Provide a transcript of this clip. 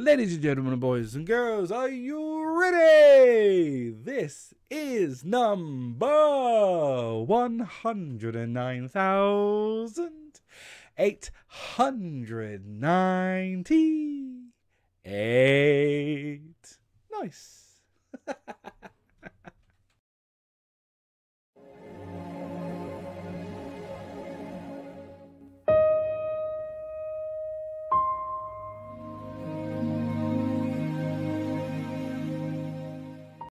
Ladies and gentlemen, boys and girls, are you ready? This is number 109,898. Nice.